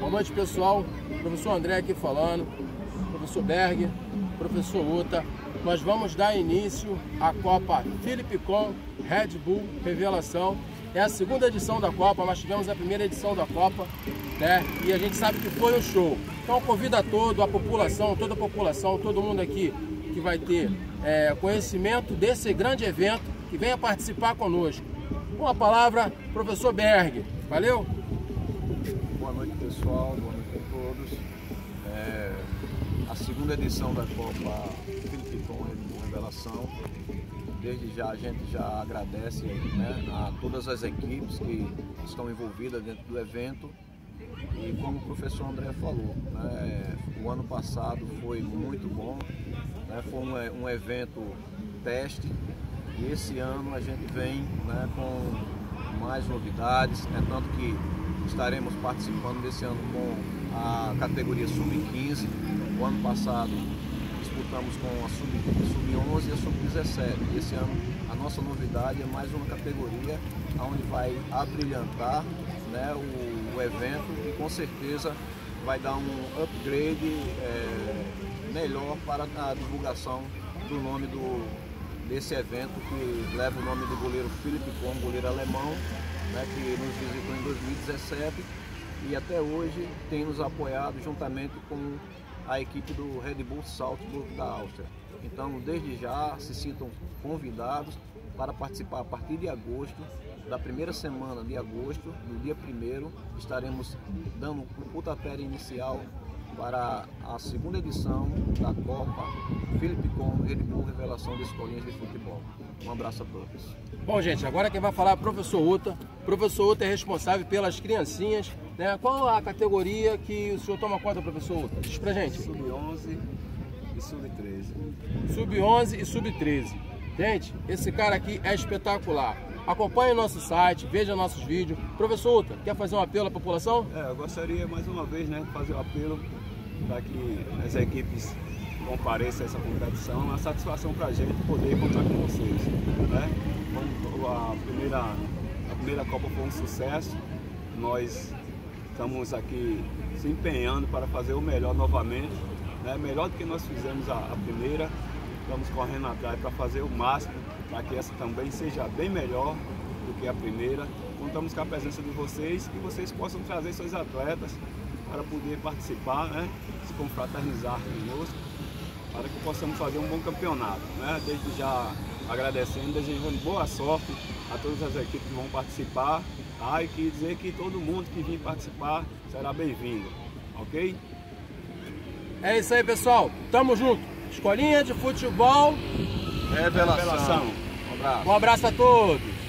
Boa noite, pessoal. Professor André aqui falando, professor Berg, professor Uta. Nós vamos dar início à Copa Philippe Con Red Bull Revelação. É a segunda edição da Copa, nós tivemos a primeira edição da Copa, né? E a gente sabe que foi um show. Então convido a toda a população, todo mundo aqui que vai ter conhecimento desse grande evento, que venha participar conosco. Com a palavra, professor Berg. Valeu? Boa noite, pessoal. Boa noite a todos. A segunda edição da Copa Philippe Con Revelação. Desde já a gente já agradece, né, a todas as equipes que estão envolvidas dentro do evento. E como o professor André falou, né, o ano passado foi muito bom, né, foi um evento teste. E esse ano a gente vem, né, com mais novidades, tanto que estaremos participando desse ano com a categoria Sub-15. O ano passado disputamos com a Sub-11 e a Sub-17. Esse ano a nossa novidade é mais uma categoria onde vai abrilhantar, né, o evento e com certeza vai dar um upgrade melhor para a divulgação do nome desse evento, que leva o nome do goleiro Philippe Con, goleiro alemão, né, que nos visitou em 2017 e até hoje tem nos apoiado juntamente com a equipe do Red Bull Salzburg da Áustria. Então, desde já, se sintam convidados para participar a partir de agosto, da primeira semana de agosto, no dia 1º, estaremos dando o pontapé inicial para a segunda edição da Copa Philippe Con Red Bull Revelação de Escolinhas de Futebol. Um abraço a todos. Bom, gente, agora quem vai falar é o professor Uta. O professor Uta é responsável pelas criancinhas, né? Qual a categoria que o senhor toma conta, professor Uta? Diz pra gente. Sub-11 e Sub-13. Sub-11 e Sub-13. Gente, esse cara aqui é espetacular. Acompanhe o nosso site, veja nossos vídeos. Professor Uta, quer fazer um apelo à população? Eu gostaria mais uma vez, né, de fazer um apelo para que as equipes compareçam a essa competição. É uma satisfação para a gente poder contar com vocês, né? A primeira Copa foi um sucesso. Nós estamos aqui se empenhando para fazer o melhor novamente, né? Melhor do que nós fizemos a primeira. Estamos correndo atrás para fazer o máximo para que essa também seja bem melhor do que a primeira. Contamos com a presença de vocês, que vocês possam trazer seus atletas para poder participar, né? Se confraternizar conosco, para que possamos fazer um bom campeonato, né? Desde já agradecendo, desejando boa sorte a todas as equipes que vão participar, e que dizer que todo mundo que vir participar será bem-vindo, ok? É isso aí, pessoal. Tamo junto. Escolinha de Futebol Revelação. Um abraço. Um abraço a todos.